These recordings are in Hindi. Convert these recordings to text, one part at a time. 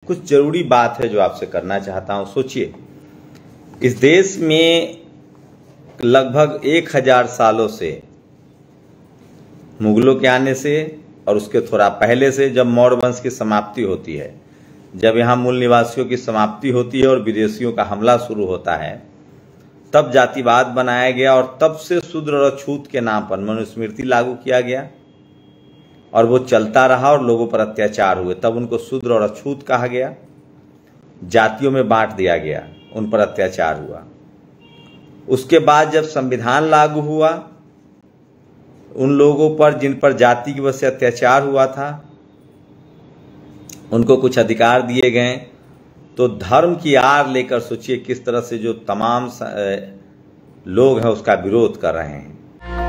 कुछ जरूरी बात है जो आपसे करना चाहता हूं। सोचिए, इस देश में लगभग 1000 सालों से, मुगलों के आने से और उसके थोड़ा पहले से, जब मौर्य वंश की समाप्ति होती है, जब यहाँ मूल निवासियों की समाप्ति होती है और विदेशियों का हमला शुरू होता है, तब जातिवाद बनाया गया और तब से शूद्र और अछूत के नाम पर मनुस्मृति लागू किया गया और वो चलता रहा और लोगों पर अत्याचार हुए। तब उनको शूद्र और अछूत कहा गया, जातियों में बांट दिया गया, उन पर अत्याचार हुआ। उसके बाद जब संविधान लागू हुआ, उन लोगों पर जिन पर जाति की वजह से अत्याचार हुआ था, उनको कुछ अधिकार दिए गए। तो धर्म की आड़ लेकर सोचिए किस तरह से जो तमाम लोग हैं उसका विरोध कर रहे हैं।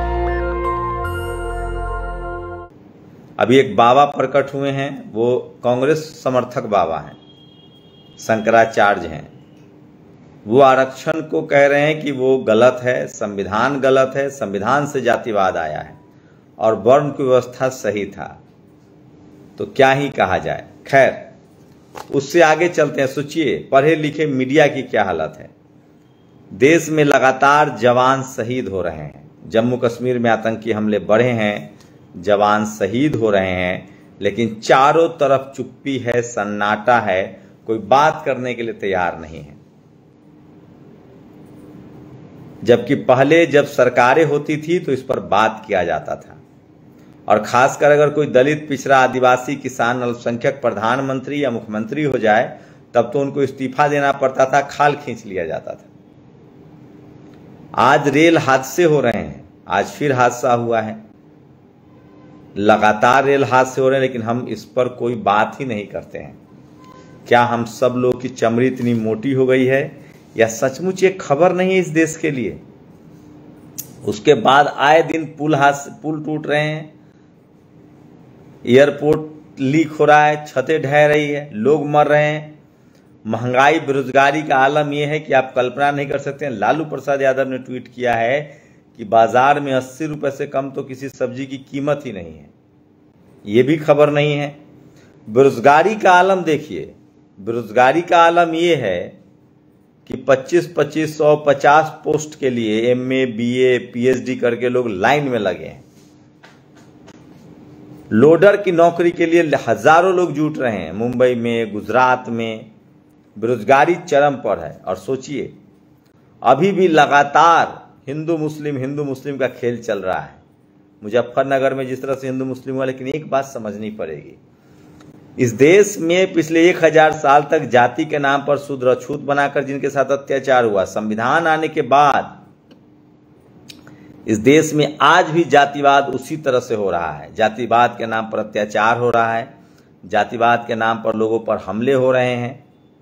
अभी एक बाबा प्रकट हुए हैं, वो कांग्रेस समर्थक बाबा हैं, शंकराचार्य हैं। वो आरक्षण को कह रहे हैं कि वो गलत है, संविधान गलत है, संविधान से जातिवाद आया है और वर्ण की व्यवस्था सही था। तो क्या ही कहा जाए। खैर, उससे आगे चलते हैं। सोचिए पढ़े लिखे मीडिया की क्या हालत है। देश में लगातार जवान शहीद हो रहे हैं। जम्मू कश्मीर में आतंकी हमले बढ़े हैं, जवान शहीद हो रहे हैं, लेकिन चारों तरफ चुप्पी है, सन्नाटा है, कोई बात करने के लिए तैयार नहीं है। जबकि पहले जब सरकारें होती थी तो इस पर बात किया जाता था, और खासकर अगर कोई दलित, पिछड़ा, आदिवासी, किसान, अल्पसंख्यक प्रधानमंत्री या मुख्यमंत्री हो जाए तब तो उनको इस्तीफा देना पड़ता था, खाल खींच लिया जाता था। आज रेल हादसे हो रहे हैं, आज फिर हादसा हुआ है, लगातार रेल हादसे हो रहे हैं, लेकिन हम इस पर कोई बात ही नहीं करते हैं। क्या हम सब लोग की चमड़ी इतनी मोटी हो गई है या सचमुच ये खबर नहीं है इस देश के लिए? उसके बाद आए दिन पुल टूट रहे हैं, एयरपोर्ट लीक हो रहा है, छतें ढह रही है, लोग मर रहे हैं। महंगाई, बेरोजगारी का आलम यह है कि आप कल्पना नहीं कर सकते हैं। लालू प्रसाद यादव ने ट्वीट किया है कि बाजार में 80 रुपए से कम तो किसी सब्जी की कीमत ही नहीं है। ये भी खबर नहीं है। बेरोजगारी का आलम देखिए, बेरोजगारी का आलम यह है कि 25-25 50 पोस्ट के लिए MA, BA, PhD करके लोग लाइन में लगे हैं। लोडर की नौकरी के लिए हजारों लोग जुट रहे हैं, मुंबई में, गुजरात में। बेरोजगारी चरम पर है। और सोचिए अभी भी लगातार हिंदू मुस्लिम का खेल चल रहा है। मुजफ्फरनगर में जिस तरह से हिंदू मुस्लिम हुआ, लेकिन एक बात समझनी पड़ेगी, इस देश में पिछले 1000 साल तक जाति के नाम पर शूद्र अछूत बनाकर जिनके साथ अत्याचार हुआ, संविधान आने के बाद इस देश में आज भी जातिवाद उसी तरह से हो रहा है। जातिवाद के नाम पर अत्याचार हो रहा है, जातिवाद के नाम पर लोगों पर हमले हो रहे हैं।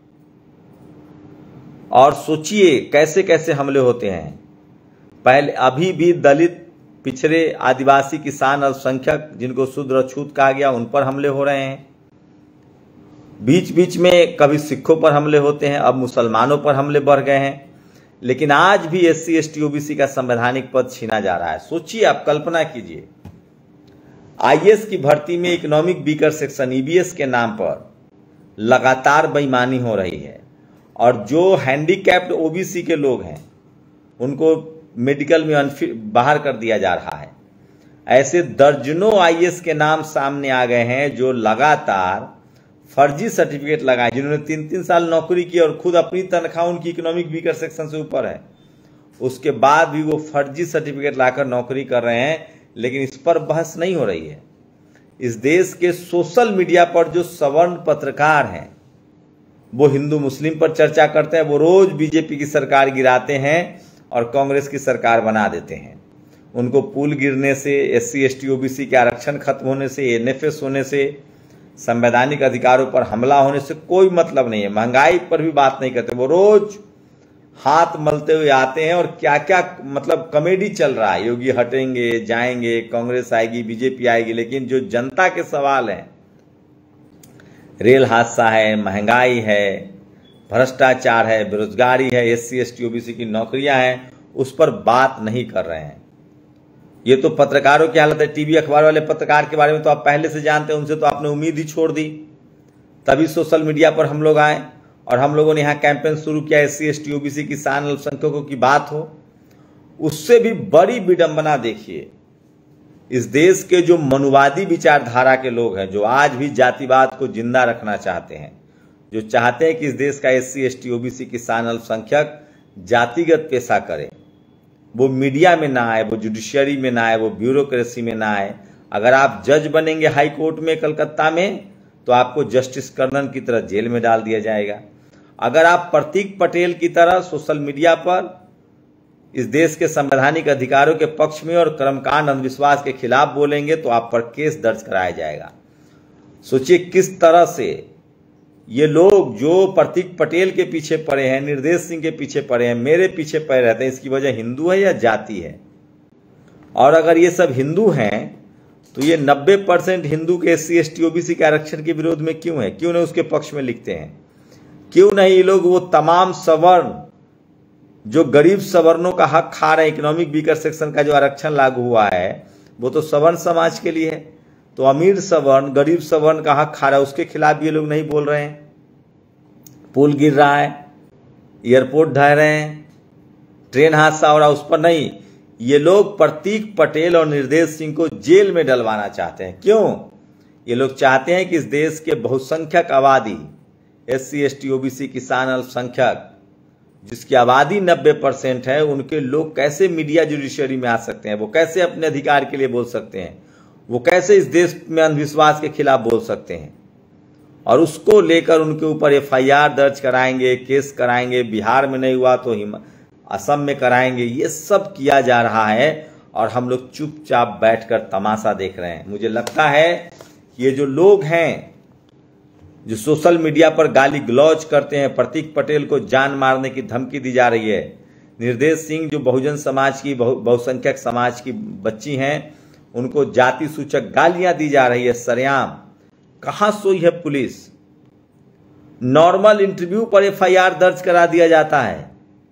और सोचिए कैसे कैसे हमले होते हैं। पहले अभी भी दलित, पिछड़े, आदिवासी, किसान, अल्पसंख्यक जिनको शूद्र अछूत कहा गया, उन पर हमले हो रहे हैं। बीच बीच में कभी सिखों पर हमले होते हैं, अब मुसलमानों पर हमले बढ़ गए हैं। लेकिन आज भी SC, ST, OBC का संवैधानिक पद छीना जा रहा है। सोचिए, आप कल्पना कीजिए, IAS की भर्ती में इकोनॉमिक वीकर सेक्शन EBS के नाम पर लगातार बेईमानी हो रही है, और जो हैंडीकैप्ड OBC के लोग हैं उनको मेडिकल में बाहर कर दिया जा रहा है। ऐसे दर्जनों IAS के नाम सामने आ गए हैं जो लगातार फर्जी सर्टिफिकेट लगाए, जिन्होंने 3-3 साल नौकरी की और खुद अपनी तनख्वाह उनकी इकोनॉमिक वीकर सेक्शन से ऊपर है, उसके बाद भी वो फर्जी सर्टिफिकेट लाकर नौकरी कर रहे हैं। लेकिन इस पर बहस नहीं हो रही है। इस देश के सोशल मीडिया पर जो सवर्ण पत्रकार हैं वो हिंदू मुस्लिम पर चर्चा करते हैं, वो रोज बीजेपी की सरकार गिराते हैं और कांग्रेस की सरकार बना देते हैं। उनको पुल गिरने से, SC, ST, OBC के आरक्षण खत्म होने से, NFS होने से, संवैधानिक अधिकारों पर हमला होने से कोई मतलब नहीं है। महंगाई पर भी बात नहीं करते, वो रोज हाथ मलते हुए आते हैं और क्या क्या मतलब कॉमेडी चल रहा है। योगी हटेंगे, जाएंगे, कांग्रेस आएगी, बीजेपी आएगी, लेकिन जो जनता के सवाल हैं, रेल हादसा है, महंगाई है, भ्रष्टाचार है, बेरोजगारी है, SC, ST, OBC की नौकरियां हैं, उस पर बात नहीं कर रहे हैं। ये तो पत्रकारों की हालत है। टीवी अखबार वाले पत्रकार के बारे में तो आप पहले से जानते हैं, उनसे तो आपने उम्मीद ही छोड़ दी। तभी सोशल मीडिया पर हम लोग आए और हम लोगों ने यहाँ कैंपेन शुरू किया, SC ST OBC किसान अल्पसंख्यकों की बात हो। उससे भी बड़ी विडंबना देखिए, इस देश के जो मनुवादी विचारधारा के लोग हैं, जो आज भी जातिवाद को जिंदा रखना चाहते हैं, जो चाहते हैं कि इस देश का SC ST OBC किसान अल्पसंख्यक जातिगत पेशा करे, वो मीडिया में ना आए, वो जुडिशियरी में ना आए, वो ब्यूरोक्रेसी में ना आए। अगर आप जज बनेंगे हाई कोर्ट में कलकत्ता में तो आपको जस्टिस कर्नन की तरह जेल में डाल दिया जाएगा। अगर आप प्रतीक पटेल की तरह सोशल मीडिया पर इस देश के संवैधानिक अधिकारों के पक्ष में और कर्मकांड अंधविश्वास के खिलाफ बोलेंगे तो आप पर केस दर्ज कराया जाएगा। सोचिए किस तरह से ये लोग जो प्रतीक पटेल के पीछे पड़े हैं, निर्देश सिंह के पीछे पड़े हैं, मेरे पीछे पड़े रहते हैं, इसकी वजह हिंदू है या जाति है। और अगर ये सब हिंदू हैं तो ये 90% हिंदू के SC ST OBC के आरक्षण के विरोध में क्यों है, क्यों नहीं उसके पक्ष में लिखते हैं? क्यों नहीं ये लोग वो तमाम सवर्ण जो गरीब सवर्णों का हक खा रहे हैं, इकोनॉमिक वीकर सेक्शन का जो आरक्षण लागू हुआ है वो तो सवर्ण समाज के लिए है, तो अमीर सवर्ण गरीब सवर्ण का हक खा रहा है, उसके खिलाफ ये लोग नहीं बोल रहे हैं। पुल गिर रहा है, एयरपोर्ट ढह रहे हैं, ट्रेन हादसा हो रहा है, उस पर नहीं। ये लोग प्रतीक पटेल और निर्देश सिंह को जेल में डलवाना चाहते हैं। क्यों? ये लोग चाहते हैं कि इस देश के बहुसंख्यक आबादी SC ST OBC किसान अल्पसंख्यक जिसकी आबादी 90% है, उनके लोग कैसे मीडिया जुडिशियरी में आ सकते हैं, वो कैसे अपने अधिकार के लिए बोल सकते हैं, वो कैसे इस देश में अंधविश्वास के खिलाफ बोल सकते हैं। और उसको लेकर उनके ऊपर FIR दर्ज कराएंगे, केस कराएंगे। बिहार में नहीं हुआ तो असम में कराएंगे। ये सब किया जा रहा है और हम लोग चुपचाप बैठकर तमाशा देख रहे हैं। मुझे लगता है ये जो लोग हैं जो सोशल मीडिया पर गाली गलौज करते हैं, प्रतीक पटेल को जान मारने की धमकी दी जा रही है, निर्देश सिंह जो बहुजन समाज की बहुसंख्यक समाज की बच्ची हैं उनको जाति सूचक गालियां दी जा रही है सरेआम। कहां सोई है पुलिस? नॉर्मल इंटरव्यू पर FIR दर्ज करा दिया जाता है।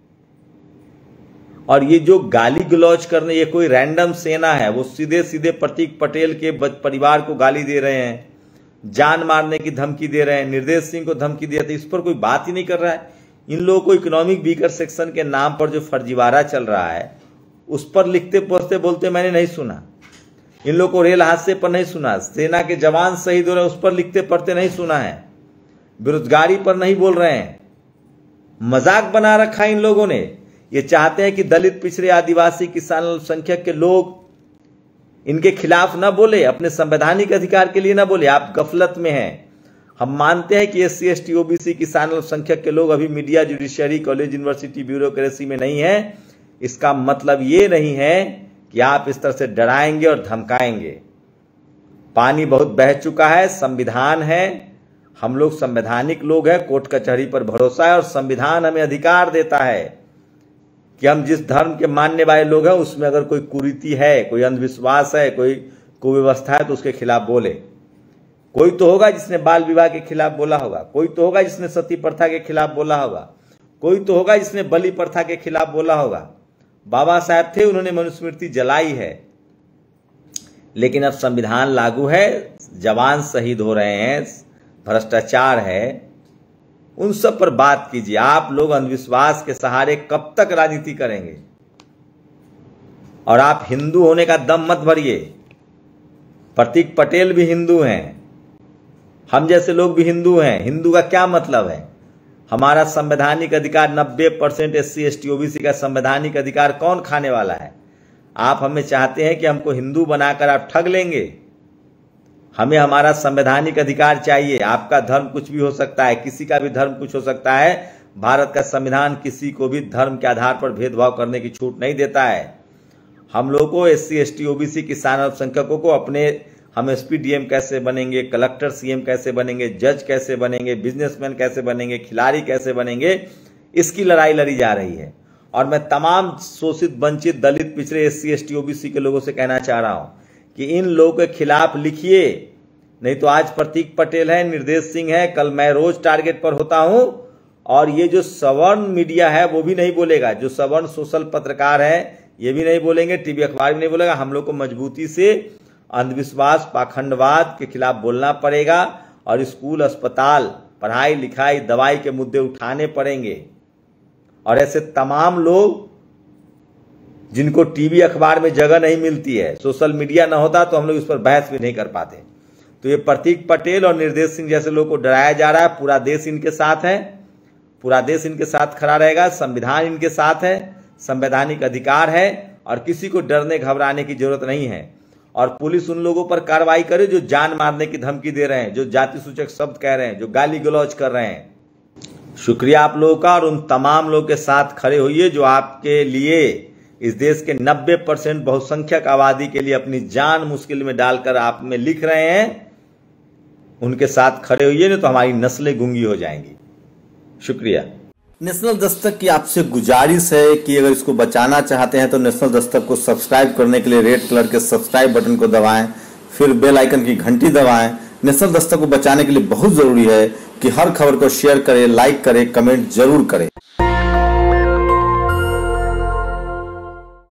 और ये जो गाली गलौज करने, ये कोई रैंडम सेना है, वो सीधे सीधे प्रतीक पटेल के परिवार को गाली दे रहे हैं, जान मारने की धमकी दे रहे हैं, निर्देश सिंह को धमकी दे रहे हैं। इस पर कोई बात ही नहीं कर रहा है। इन लोगों को इकोनॉमिक वीकर सेक्शन के नाम पर जो फर्जीवाड़ा चल रहा है उस पर लिखते पढ़ते बोलते मैंने नहीं सुना। इन लोगों को रेल हादसे पर नहीं सुना, सेना के जवान शहीद हो रहे हैं उस पर लिखते पढ़ते नहीं सुना है, बेरोजगारी पर नहीं बोल रहे हैं। मजाक बना रखा है इन लोगों ने। ये चाहते हैं कि दलित, पिछड़े, आदिवासी, किसान, अल्पसंख्यक के लोग इनके खिलाफ ना बोले, अपने संवैधानिक अधिकार के लिए ना बोले। आप गफलत में हैं। हम मानते हैं कि SC ST OBC किसान अल्पसंख्यक के लोग अभी media, judiciary, college, university, bureaucracy में नहीं है। इसका मतलब ये नहीं है कि आप इस तरह से डराएंगे और धमकाएंगे। पानी बहुत बह चुका है, संविधान है, हम लोग संवैधानिक लोग हैं, कोर्ट कचहरी पर भरोसा है और संविधान हमें अधिकार देता है कि हम जिस धर्म के मानने वाले लोग हैं उसमें अगर कोई कुरीति है, कोई अंधविश्वास है, कोई कुव्यवस्था है तो उसके खिलाफ बोले। कोई तो होगा जिसने बाल विवाह के खिलाफ बोला होगा, कोई तो होगा जिसने सती प्रथा के खिलाफ बोला होगा, कोई तो होगा जिसने बलि प्रथा के खिलाफ बोला होगा। बाबा साहब थे, उन्होंने मनुस्मृति जलाई है, लेकिन अब संविधान लागू है, जवान शहीद हो रहे हैं, भ्रष्टाचार है, उन सब पर बात कीजिए। आप लोग अंधविश्वास के सहारे कब तक राजनीति करेंगे? और आप हिंदू होने का दम मत भरिए। प्रतीक पटेल भी हिंदू हैं, हम जैसे लोग भी हिंदू हैं। हिंदू का क्या मतलब है? हमारा संवैधानिक अधिकार 90% SC ST OBC का संवैधानिक अधिकार कौन खाने वाला है? आप हमें चाहते हैं कि हमको हिंदू बनाकर आप ठग लेंगे। हमें हमारा संवैधानिक अधिकार चाहिए। आपका धर्म कुछ भी हो सकता है, किसी का भी धर्म कुछ हो सकता है। भारत का संविधान किसी को भी धर्म के आधार पर भेदभाव करने की छूट नहीं देता है। हम लोगों को SC ST OBC किसान अल्पसंख्यकों को अपने, हम SP DM कैसे बनेंगे, कलेक्टर CM कैसे बनेंगे, जज कैसे बनेंगे, बिजनेसमैन कैसे बनेंगे, खिलाड़ी कैसे बनेंगे, इसकी लड़ाई लड़ी जा रही है। और मैं तमाम शोषित, वंचित, दलित, पिछड़े SC ST OBC के लोगों से कहना चाह रहा हूं कि इन लोगों के खिलाफ लिखिए, नहीं तो आज प्रतीक पटेल है, निर्देश सिंह है, कल मैं रोज टारगेट पर होता हूं। और ये जो सवर्ण मीडिया है वो भी नहीं बोलेगा, जो सवर्ण सोशल पत्रकार है ये भी नहीं बोलेंगे, टीवी अखबार भी नहीं बोलेगा। हम लोग को मजबूती से अंधविश्वास, पाखंडवाद के खिलाफ बोलना पड़ेगा और स्कूल, अस्पताल, पढ़ाई लिखाई, दवाई के मुद्दे उठाने पड़ेंगे। और ऐसे तमाम लोग जिनको टीवी अखबार में जगह नहीं मिलती है, सोशल मीडिया ना होता तो हम लोग इस पर बहस भी नहीं कर पाते। तो ये प्रतीक पटेल और निर्देश सिंह जैसे लोगों को डराया जा रहा है। पूरा देश इनके साथ है, पूरा देश इनके साथ खड़ा रहेगा। संविधान इनके साथ है, संवैधानिक अधिकार है और किसी को डरने घबराने की जरूरत नहीं है। और पुलिस उन लोगों पर कार्रवाई करे जो जान मारने की धमकी दे रहे हैं, जो जाति सूचक शब्द कह रहे हैं, जो गाली गलौज कर रहे हैं। शुक्रिया आप लोगों का, और उन तमाम लोगों के साथ खड़े होइए जो आपके लिए, इस देश के 90% बहुसंख्यक आबादी के लिए अपनी जान मुश्किल में डालकर आप में लिख रहे हैं। उनके साथ खड़े होइए, नहीं तो हमारी नस्लें गूंगी हो जाएंगी। शुक्रिया। नेशनल दस्तक की आपसे गुजारिश है कि अगर इसको बचाना चाहते हैं तो नेशनल दस्तक को सब्सक्राइब करने के लिए रेड कलर के सब्सक्राइब बटन को दबाएं, फिर बेल आइकन की घंटी दबाएं। नेशनल दस्तक को बचाने के लिए बहुत जरूरी है कि हर खबर को शेयर करें, लाइक करें, कमेंट जरूर करें।